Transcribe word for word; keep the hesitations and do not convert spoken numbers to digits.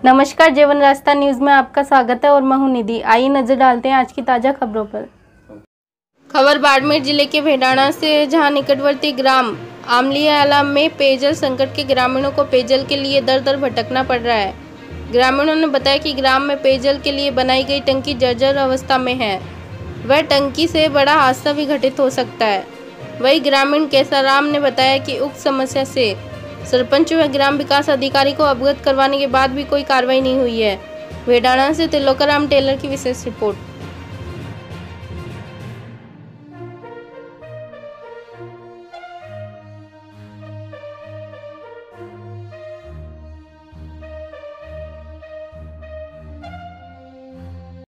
नमस्कार, जीवन रास्ता न्यूज में आपका स्वागत है और मैं हूं निधि। आइए नजर डालते हैं आज की ताजा खबरों पर। खबर बाड़मेर जिले के भेडाना से, जहां निकटवर्ती ग्राम आमलियाला में पेयजल संकट के ग्रामीणों को पेयजल के लिए दर दर भटकना पड़ रहा है। ग्रामीणों ने बताया कि ग्राम में पेयजल के लिए बनाई गई टंकी जर्जर अवस्था में है। वह टंकी से बड़ा हादसा भी घटित हो सकता है। वहीं ग्रामीण केसाराम ने बताया कि उक्त समस्या से सरपंच व ग्राम विकास अधिकारी को अवगत करवाने के बाद भी कोई कार्रवाई नहीं हुई है। भेडाना से त्रिलोकाराम टेलर की विशेष रिपोर्ट।